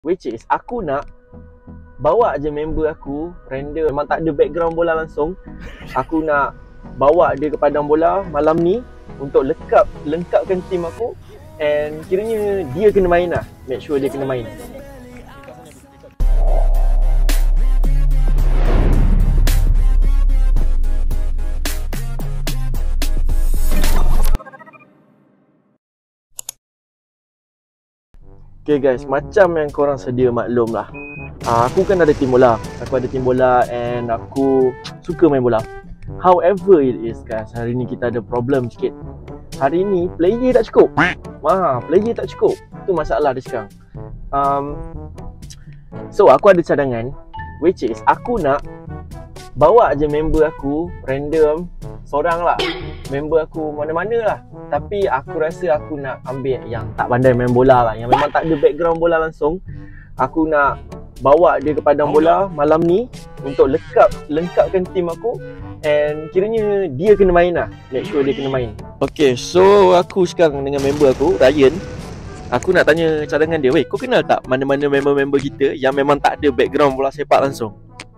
Which is aku nak bawa je member aku random, memang tak ada background bola langsung. Aku nak bawa dia ke padang bola malam ni untuk lengkapkan team aku. And kiranya dia kena main lah. Make sure dia kena main. Okay guys, macam yang korang sedia maklum lah, aku kan ada tim bola. Aku ada tim bola and aku suka main bola. However it is guys, hari ni kita ada problem sikit. Hari ni player tak cukup. Player tak cukup. Itu masalah dia sekarang. So aku ada cadangan, which is aku nak bawa je member aku random, seorang lah, member aku mana-mana lah. Tapi aku rasa aku nak ambil yang tak pandai main bola lah, yang memang tak ada background bola langsung. Aku nak bawa dia ke padang bola malam ni untuk lengkapkan team aku. And kiranya dia kena main lah. Make sure dia kena main. Okay, so aku sekarang dengan member aku, Ryan. Aku nak tanya cadangan dia. Weh, kau kenal tak mana-mana member-member kita yang memang tak ada background bola sepak langsung?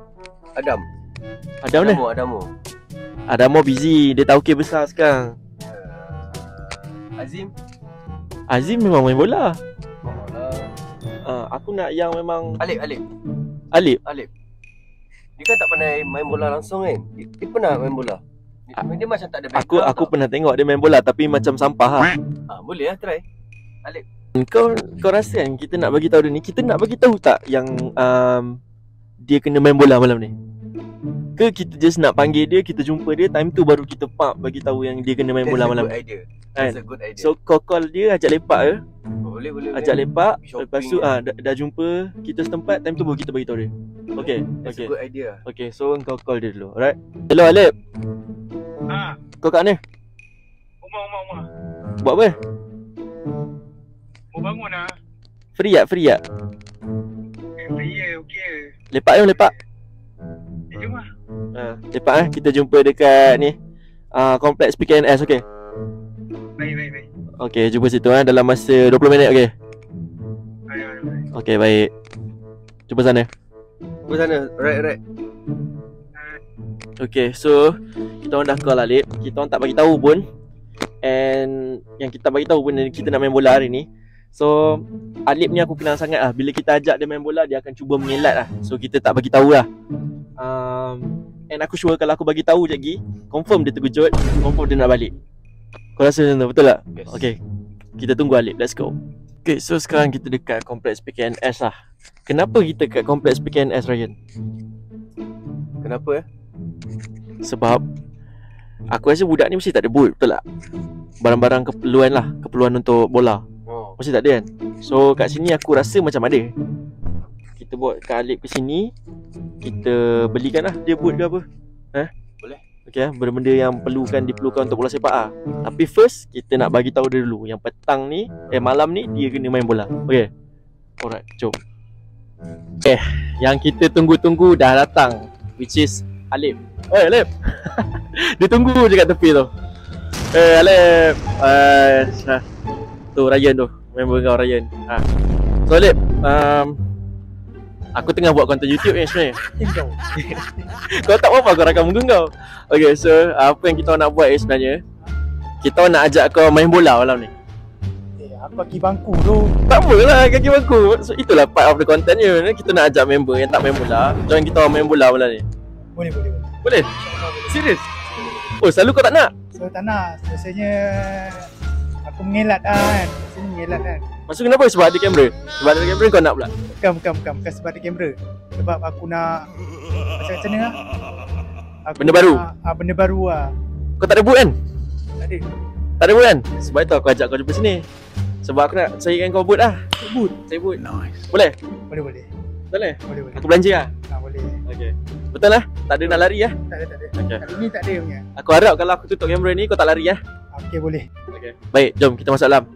Adamo busy. Dia tak okey besar sekarang. Azim memang main bola. Aku nak yang memang Alip. Dia kan tak pandai main bola langsung kan. Dia pernah main bola. Dia macam tak ada background. Aku pernah tengok dia main bola tapi macam sampah lah. Boleh lah try. Alip. Kau rasa kan kita nak bagi tahu dia ni, kita nak bagi tahu tak yang dia kena main bola malam ni? Ke kita just nak panggil dia, kita jumpa dia, time tu baru kita bagi tahu yang dia kena main bola malam ni. That's a good idea. So kau call dia, ajak lepak ke? Boleh. Ajak lepak, lepas tu dah jumpa kita setempat, time tu baru kita bagi tahu dia. Okay. That's a good idea. Okay, so kau call dia dulu. Alright. Hello Alip. Kau kat mana? Rumah. Buat apa? Mau bangun lah. Free tak? Ya, okey. Lepak. Jom lah. Lepak kita jumpa dekat ni, kompleks PKNS, okay? Baik. Okay, jumpa situ dalam masa 20 minit, okay? Baik. Okay, baik. Jumpa sana. Right. Okay, so kita orang dah call Alip. Kita orang tak bagi tahu pun. And yang kita bagi tahu pun kita nak main bola hari ni. So Alip ni aku kenal sangat lah. Bila kita ajak dia main bola, dia akan cuba mengelat lah. So kita tak bagi tahu lah. And aku sure kalau aku bagi tahu je lagi, confirm dia terkejut, confirm dia nak balik. Kau rasa macam tu, betul tak? Yes. Okay, kita tunggu Alip, let's go. Okay, so sekarang kita dekat kompleks PKNS lah. Kenapa kita kat kompleks PKNS, Ryan? Kenapa? Sebab aku rasa budak ni mesti tak ada boot, betul tak? Barang-barang keperluan untuk bola mesti tak ada kan? So kat sini aku rasa macam ada. Kita buat kat Alip ke sini, kita belikan lah dia boot ke apa. Boleh. Okay, benda-benda yang diperlukan untuk bola sepak lah. Tapi first kita nak bagi tahu dia dulu yang petang ni, malam ni dia kena main bola. Okay. Alright, jom. Okay, yang kita tunggu-tunggu dah datang, which is Alip. Oi Alip. Dia tunggu je kat tepi tu. Alip. Tu Ryan tu, member kau Ryan. So Alip, aku tengah buat konten YouTube ni sebenarnya. Kau tak apa-apa kau rakam muka kau. Okay, so apa yang kita nak buat sebenarnya, kita nak ajak kau main bola malam ni. Aku kaki bangku tu. Tak apalah kaki bangku. So itulah part of the content je. Kita nak ajak member yang tak main bola, join kita main bola malam ni. Boleh? Serius? Oh, selalu kau tak nak? So tak nak. Biasanya aku mengelat kan. Maksud kenapa? Sebab ada kamera? Sebab ada kamera kau nak pula? Bukan sebab ada kamera. Sebab aku nak macam mana lah. Benda baru? Benda baru lah. Kau tak ada boot kan? Tak ada boot kan? Sebab itu aku ajak kau jumpa sini. Sebab aku nak carikan kau boot lah. Saya boot. Nice. Boleh? Boleh. Boleh? Boleh. Aku belanja lah? Boleh. Okay. Betul lah? Tak ada nak lari lah? Tak ada. Okay. Kali ni tak ada punya. Aku harap kalau aku tutup kamera ni kau tak lari lah? Okay, boleh. Okay. Baik, jom kita masuk dalam.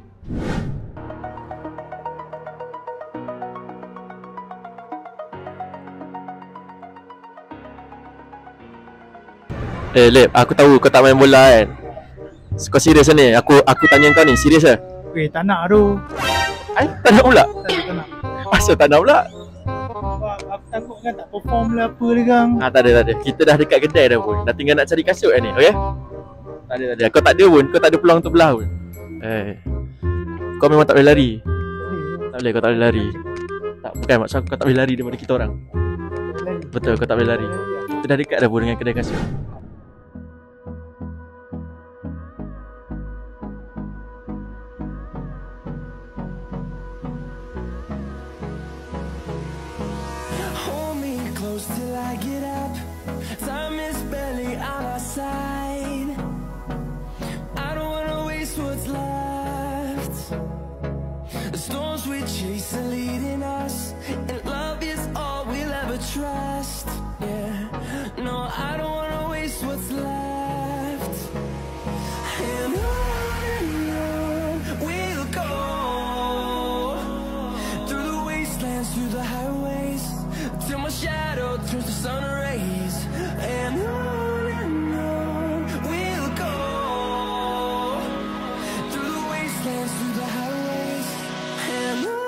Lep, aku tahu kau tak main bola kan? Kau serius ni? Aku tanya kau ni, serius ke? Tak nak tu. Tak nak pula? Tak nak. Asal tak nak pula? Sebab aku takut kan tak perform lah apa lah gang. Tak ada. Kita dah dekat kedai dah pun. Dah tinggal nak cari kasut kan ni, okey? Tak ada. Kau tak ada pun, kau tak ada peluang untuk belah pun. Kau memang tak boleh lari. Tak boleh, kau tak boleh lari. Tak, bukan maksud aku kau tak boleh lari daripada kita orang. Betul, kau tak boleh lari. Kita dah dekat dah pun dengan kedai kasut. Hold me close till I get up. Time is barely on our side. I don't wanna waste what's left. The storms we chase are leading us, and love is all we'll ever trust. Yeah, no, I don't wanna waste what's left. And on we'll go, through the wastelands, through the highways, till my shadow turns to sun rays. And on we'll go, through the wastelands, through the highways, and on.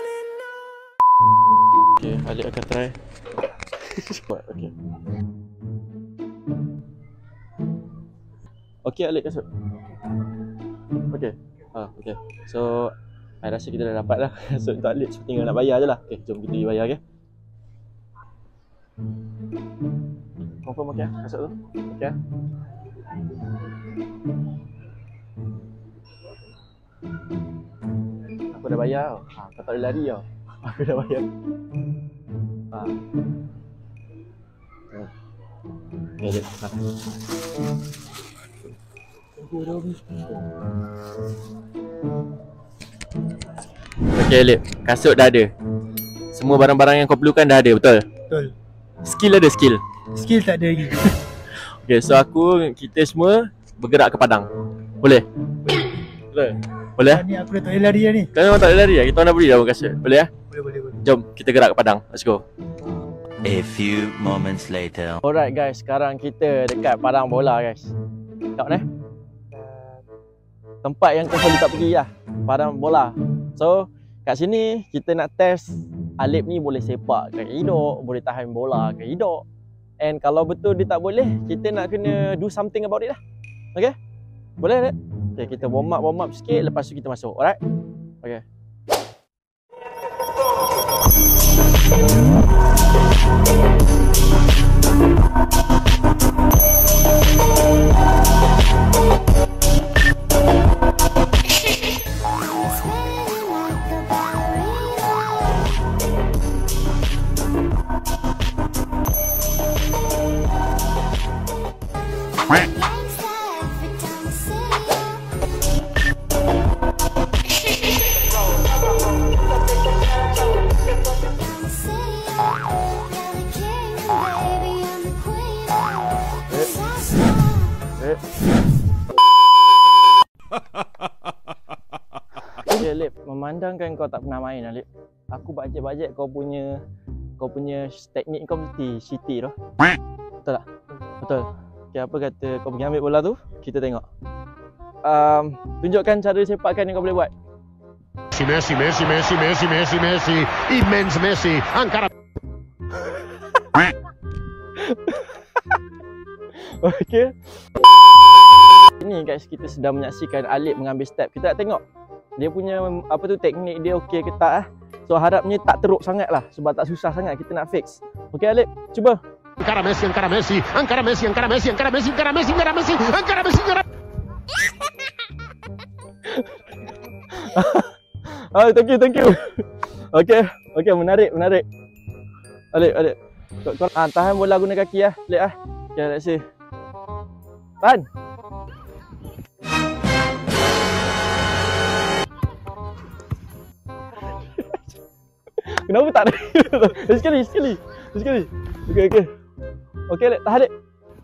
Okay, Alik akan try. Cepat, okay. Okay, Alik kasut. Okay. Okay. So, I rasa kita dah dapat dah kasut untuk Alik. So, tinggal nak bayar je lah. Okay, jom kita pergi bayar, okay? Confirm okay kasut tu? Okay. Aku dah bayar tau. Kau tak boleh lari tau. Aku dah bayar. Okay, Lip. Okay, Lip. Kasut dah ada. Semua barang-barang yang kau perlukan dah ada, betul? Betul. Skill ada skill? Skill tak ada lagi. Okay, so kita semua bergerak ke Padang. Boleh? Boleh? Boleh? Ni aku dah tak boleh lari dah ni. Kau memang tak boleh lari lah. Kita orang dah beri dah pun kasut. Boleh lah? Boleh. Jom, kita gerak ke Padang. Let's go. A few moments later. Alright guys, sekarang kita dekat Padang Bola guys. Tengok ni. Tempat yang kau selalu tak pergi lah, Padang Bola. So, kat sini kita nak test Alip ni boleh sepak ke hidup, boleh tahan bola ke hidup. And kalau betul dia tak boleh, kita nak kena do something about it lah. Okay? Boleh tak? Okay, kita warm up sikit, lepas tu kita masuk. Alright? Okay. Okay, Lip, memandangkan kau tak pernah main, Lip. Aku bajet kau punya teknik kau mesti shitty tu. Betul tak? Betul. Okay, apa kata kau pergi ambil bola tu, kita tengok. Tunjukkan cara sepakan yang kau boleh buat. Messi, immens Messi, encara. Okay. Ini guys, kita sedang menyaksikan Alip mengambil step. Kita nak tengok dia punya teknik dia okey ke tak. So harapnya tak teruk sangat lah, sebab tak susah sangat kita nak fix. Okay Alip, cuba. Encara Messi. Thank you. Okay, menarik. Alip. Kau tahan bola guna kaki lah, Alip ah. Okay, let's see. Tahan. Kenapa tak ada? Sekali. Okay. Okay, Alip, tahan Alip.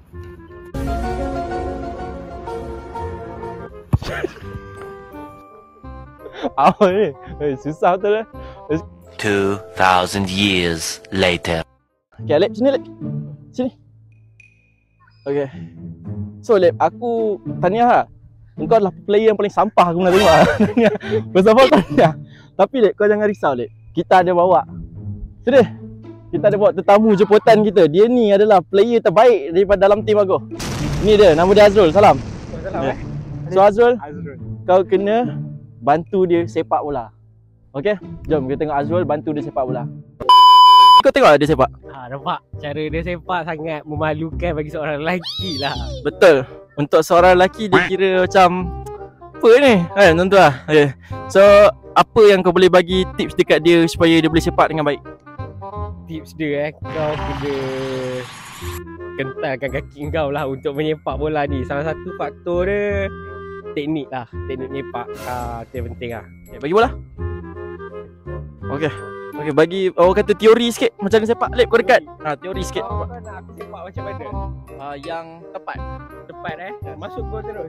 Ni. Susah betul lah. 2,000 years later. Okay, Alip, sini Alip. Sini. Okay. So, Alip, aku tahniah lah. Engkau adalah player yang paling sampah aku pernah tengok lah. Bersama kau tahniah. Tapi Alip, kau jangan risau Alip. kita ada bawa. Sudah. Kita ada bawa tetamu jemputan kita. Dia ni adalah player terbaik daripada dalam tim aku. Ni dia, nama dia Azrul. Salam. Salam So Azrul, Azrul. kau kena bantu dia sepak bola. Okey? Jom kita tengok Azrul bantu dia sepak bola. Kau tengok dia sepak? Nampak cara dia sepak sangat memalukan bagi seorang lelaki lah. Betul. Untuk seorang lelaki dia kira macam apa ni? Kan tentu lah. Okay. So apa yang kau boleh bagi tips dekat dia supaya dia boleh sepak dengan baik? Tips dia kau kena kentalkan kaki kau lah untuk menyepak bola ni. Salah satu faktor dia teknik lah. Teknik nyepak itu yang penting lah. Okay, bagi bola. Okey. Okey, bagi orang kata teori sikit macam mana sepak. Lep kau dekat. Teori sikit. Kau nak aku sepak macam mana? Yang tepat. Tepat masuk gol terus.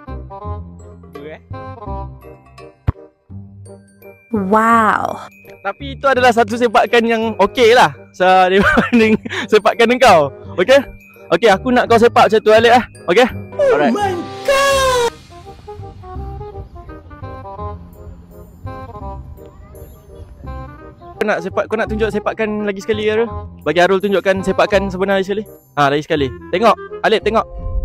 Wow. Tapi itu adalah satu sepakan yang okey lah dibanding sepakan engkau. Okey? Okey, aku nak kau sepak macam tu Alip lah. Okey? Alright. Oh my god. Kau nak tunjuk sepakan lagi sekali Arul? Bagi Arul tunjukkan sepakan sebenar lagi sekali. Lagi sekali. Tengok. Alip tengok.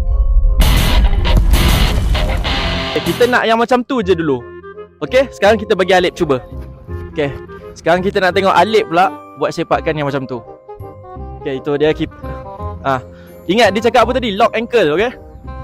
Kita nak yang macam tu je dulu. Okey, sekarang kita bagi Alip cuba. Okey. Sekarang kita nak tengok Alip pula buat sepakan yang macam tu. Okey, itu dia keep. Ingat dia cakap apa tadi? Lock ankle, okey?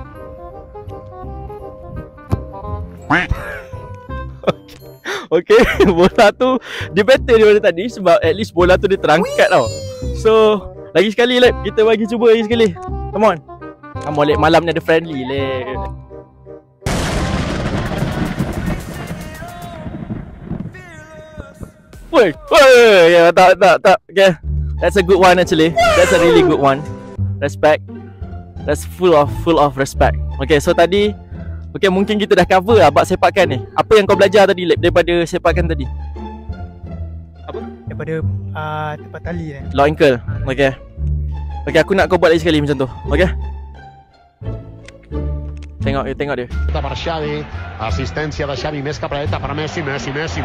Okey, bola tu dia better daripada tadi sebab at least bola tu dia terangkat tau. So, lagi sekali Alip, kita bagi cuba lagi sekali. Come on. Come on Alip, malam ni ada friendly Alip. Woi, yeah, tak. Okay, that's a good one actually. That's a really good one. Respect. That's full of respect. Okay, so tadi, okay mungkin kita dah cover lah bab sepakan ni. Apa yang kau belajar tadi Lep daripada sepakan tadi? Apa? Daripada tempat tali ni. Lock ankle. Okay. Okay, aku nak kau buat lagi sekali macam tu. Okay. Tengok dia. Para Xavi, asistencia da Xavi, més cap a la dreta para Messi, Messi, Messi.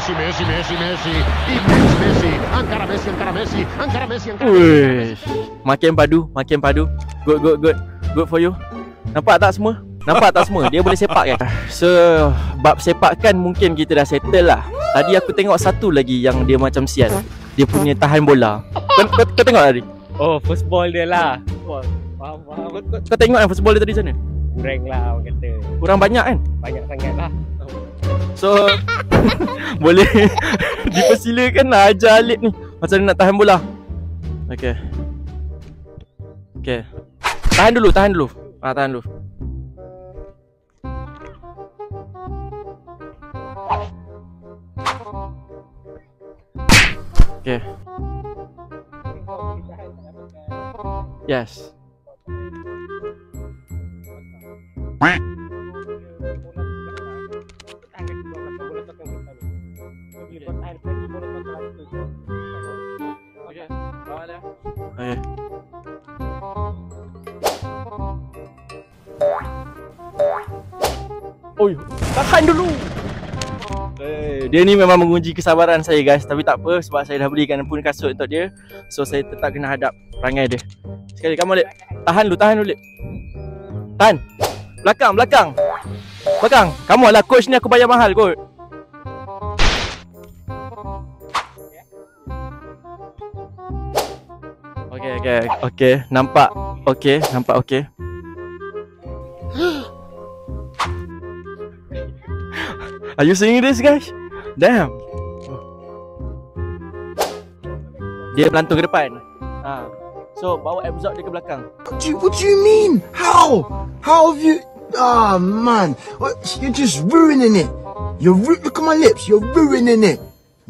I Messi, encara Messi. Uish. Makin padu. Good for you. Nampak tak semua? Dia boleh sepak kan? So, bab sepakan mungkin kita dah settle lah. Tadi aku tengok satu lagi yang dia macam sial. Dia punya tahan bola. Kau tengok tadi? Oh, first ball dia lah. Faham. Kau tengok first ball dia tadi macam mana? Kurang lah orang kata. Kurang banyak kan? Banyak sangat lah. So boleh dipersilakan lah ajar Alip ni macam mana nak tahan bola. Okay. Tahan dulu. Tahan dulu. Okay. Yes. Okay. Oi, tahan dulu. Dia ni memang menguji kesabaran saya guys. Tapi tak apa sebab saya dah belikan pun kasut untuk dia. So saya tetap kena hadap perangai dia. Sekali kamu Lip. Tahan dulu Lip. Tahan. Belakang. Kamu adalah coach ni, aku bayar mahal kot. Okay. Nampak okay. Are you seeing this guys? Damn. Dia melantung ke depan. So bawa absorb dia ke belakang. What do you mean? How have you? Man, you're just ruining it. Look at my lips. You're ruining it.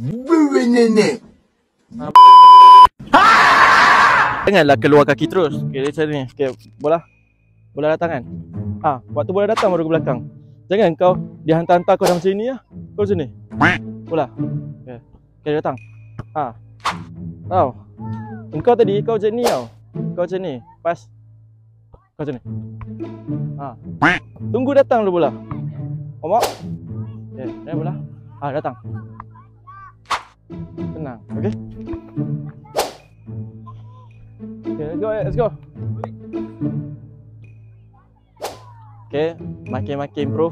Janganlah keluar kaki terus. Okay, macam ni. Okay, bola datang kan? Waktu bola datang baru ke belakang. Jangan kau dia hantar-hantar kau dah macam ni lah. Kau macam ni. Bola. Okay, datang. Tahu. Engkau tadi kau macam ni tau. Kau macam ni. Pas. Kau macam ni. Tunggu datang dulu bola. Omok. Okay, bola. Datang. Tenang, okay? Okay, let's go. Okay, makin-makin improve.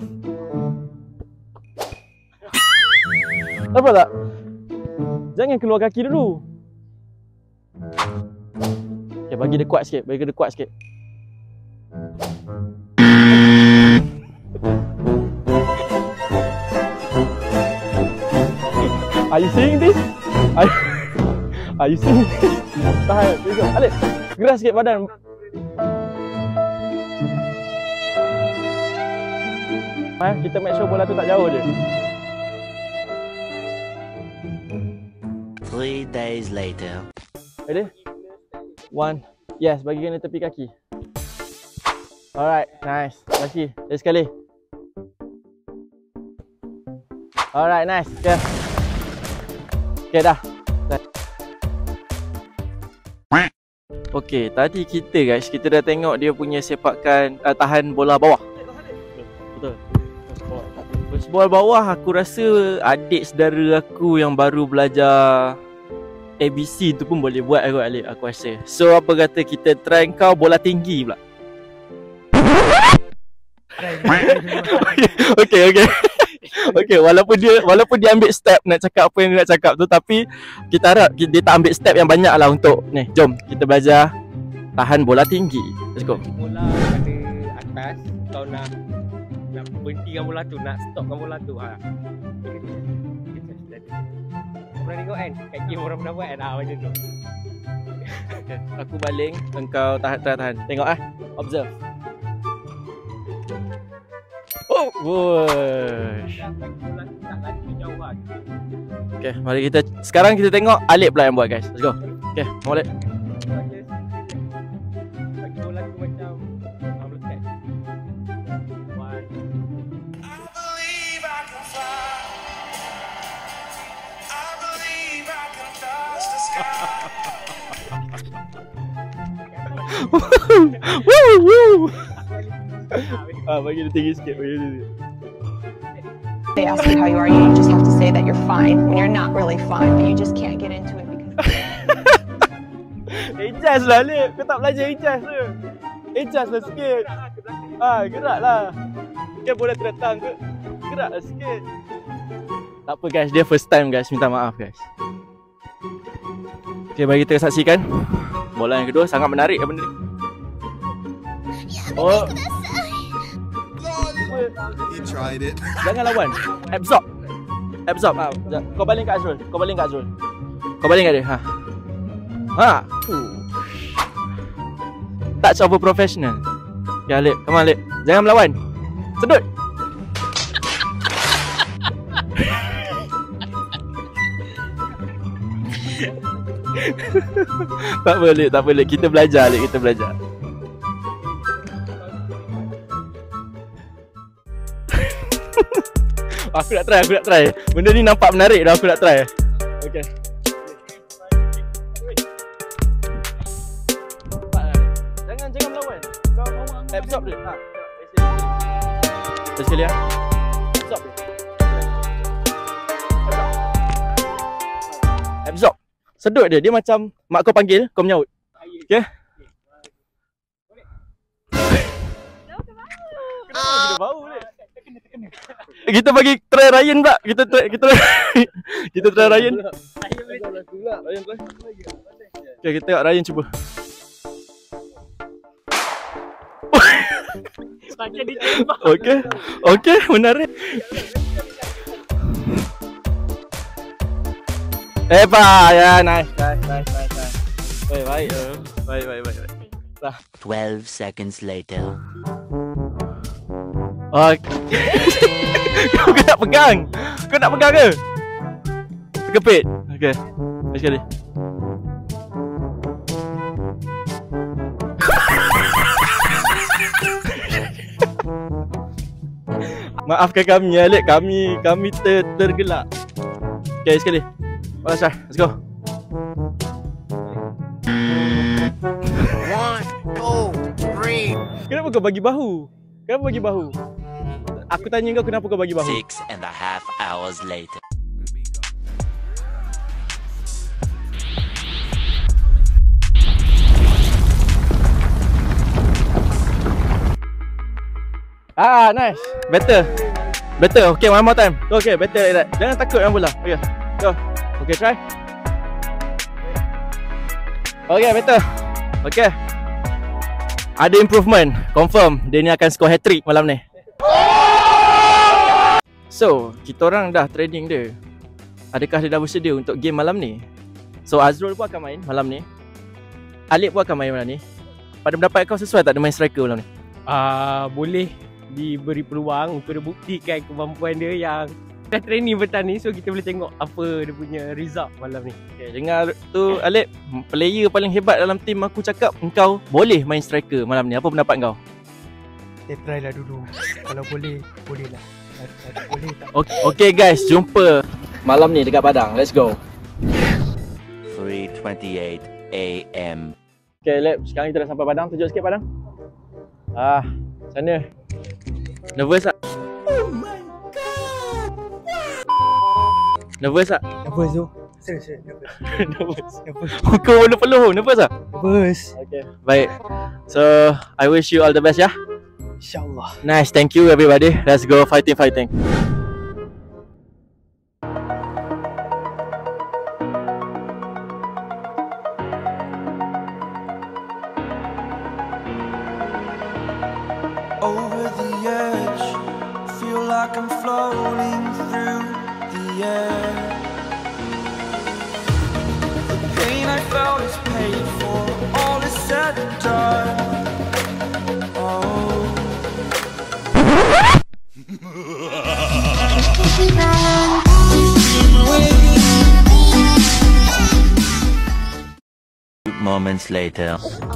Apa tak? Jangan keluar kaki dulu. Okay, bagi dia kuat sikit, Are you seeing this? Are you seeing this? Tahan, tengok. Alik, gerak sikit badan. Kita make sure bola tu tak jauh je. 3 days later. Ready? 1. Yes, bagikan dia tepi kaki. Alright, nice. Lagi sekali. Alright, nice. Okay. Okay, dah. Okay, tadi kita dah tengok dia punya sepakan tahan bola bawah. Betul. First ball bawah, aku rasa adik saudara aku yang baru belajar ABC tu pun boleh buat aku rasa. So apa kata kita try kau bola tinggi pula. Okay, walaupun dia ambil step nak cakap apa yang dia nak cakap tu, tapi kita harap dia tak ambil step yang banyak lah untuk ni. Jom kita belajar tahan bola tinggi. Let's go. Bola pada atas, kau nak berhentikan bola tu, nak stopkan bola tu. Pernah tengok kan? Kat game orang pernah buat kan? Macam tu. Okay, aku baling, engkau tahan. Tengok observe. Oh, wush. Okay, mari sekarang kita tengok Alip pula yang buat, guys. Let's go. Okay, mau Alip. Bagi bola tu macam melekat. Bagi dia tinggi sikit. They ask you how you are, you just have to say that you're fine when you're not really fine, but you just can't get into it because Ijaz lah Alip, kau tak belajar Ijaz ke? Ijaz lah sikit. Gerak lah. Kan bola teretang ke? Gerak lah sikit. Tak apa guys, dia first time guys, minta maaf guys. Okay, bagi kita saksikan bola yang kedua, sangat menarik benda ni. Oh, He tried it. jangan lawan. Absorb. Kau baling kat Azrul. Kau baling kat dia. Touch of a professional. Ya Alip, come on Alip. Jangan melawan. Sedut. Tak boleh. Kita belajar Alip, kita belajar. Aku nak try. Benda ni nampak menarik dah, aku nak try. Okay. Jangan melawan. Kau absorb dia. Sekali ya. Absorb dia. Absorb. Sedut dia macam mak kau panggil, kau menyaut. Okay? Kenapa bau ni? Kita bagi try Ryan pula. Kita try Ryan. Ryan try. Okay, kita tengok Ryan cuba. Okay, menarik. Ya, nice. Baik. 12 seconds later. Kau nak pegang? Ke? Terkepit. Okay. Sekali. Maafkan kami Alip, kami tergelak. Okay, sekali. Let's go. 1, 2, 3. Kenapa kau bagi bahu? Aku tanya kau kenapa kau bagi bahu? 6.5 hours later. Nice. Better. Okay, one more time. Okay, better like that. Jangan takut dengan bola. Okay, go. Okay, try. Okay, better. Okay. Ada improvement. Confirm dia ni akan score hat-trick malam ni. So, kita orang dah training dia. Adakah dia dah bersedia untuk game malam ni? So, Azrul pun akan main malam ni. Alip pun akan main malam ni. Pada pendapat kau sesuai tak dia main striker malam ni? Boleh diberi peluang untuk dia buktikan kemampuan dia yang dah training petang ni. So kita boleh tengok apa dia punya result malam ni. Okay, dengar tu Alip, player paling hebat dalam tim aku cakap engkau boleh main striker malam ni. Apa pendapat kau? Saya try lah dulu. Kalau boleh, boleh lah. Boleh tak? Okay guys, jumpa malam ni dekat Padang. Let's go. 3:28 AM. Okay Alip, sekarang kita dah sampai Padang. Tunjuk sikit Padang. Sana. Nervous tak? Oh my god! Nervous tak? Nervous tu. Serius, nervous. Muka peluh-peluh. Nervous tak? Nervous. Okay, baik. So, I wish you all the best ya. InsyaAllah. Nice, thank you everybody. Let's go fighting. Over the edge, feel like I'm floating through the air. The pain I felt is paid for, all is said and done. Oh. Moments later.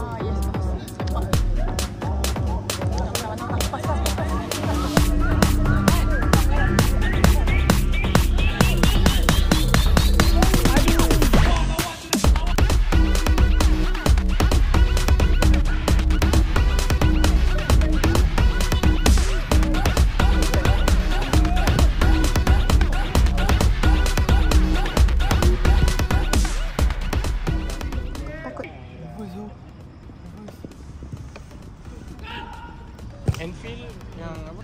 Enfield yang apa?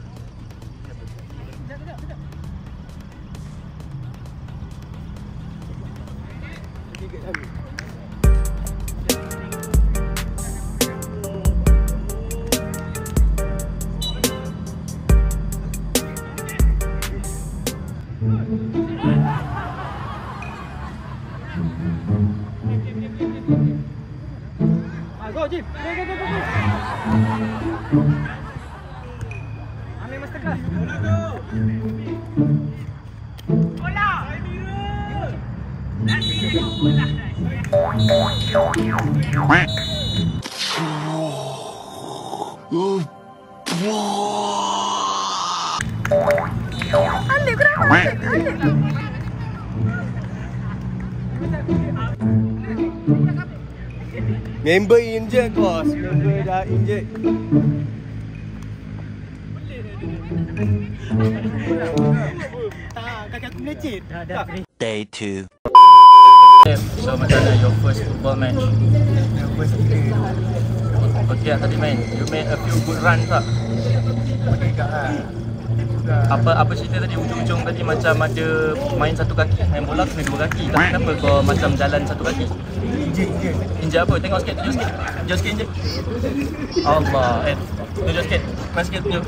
Go Jim, go. Ambil masterclass. Bola. Alip kenapa? Alip. Member injet bos. Member dah injet. Kaki aku melecet. Day 2. So macam mana your first football match? Nervous gila. Okay tadi main. You made a few good runs tak? Boleh tak lah. Apa cerita tadi ujung-ujung tadi macam ada main satu kaki, main bola kena dua kaki. Tapi kenapa kau macam jalan satu kaki? Injek apa? Tengok sikit, tunjuk sikit. Tunjuk sikit injek. Allah, tunjuk sikit. Main sikit, tunjuk.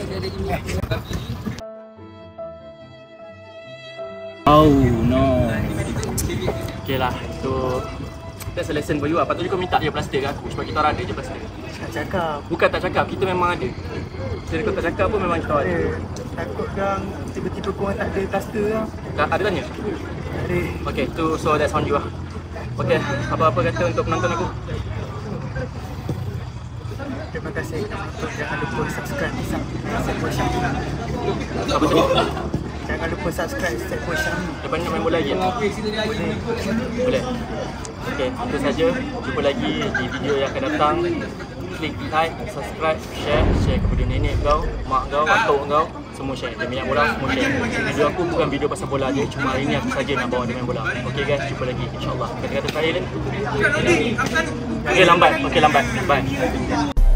Oh no. Okay lah, so that's a lesson for you lah. Patutnya kau minta je plaster kat aku sebab kita orang ada je plaster. Tak cakap. Bukan tak cakap, kita memang ada. Jadi kau tak cakap pun memang kita ada. Takut kan tiba-tiba korang tak ada plaster lah. Ada tanya? Ada. Okay, so that's on you lah. Okay, apa-apa kata untuk penonton aku? Terima kasih untuk jangan lupa subscribe Sepak Syam. Apa tadi? Jangan lupa subscribe Sepak Syam. Lepas ni main bola lagi? Boleh. Okay, itu saja. Jumpa lagi di video yang akan datang. Klik like, subscribe, share kepada nenek kau, mak kau, atuk kau, semua share. Dia minyak bola, semua share. Video aku bukan video pasal bola je, cuma hari ni aku saja nak bawa dia main bola. Okay guys, jumpa lagi insyaAllah. Kata-kata terakhir ni. Okay lambat. Bye.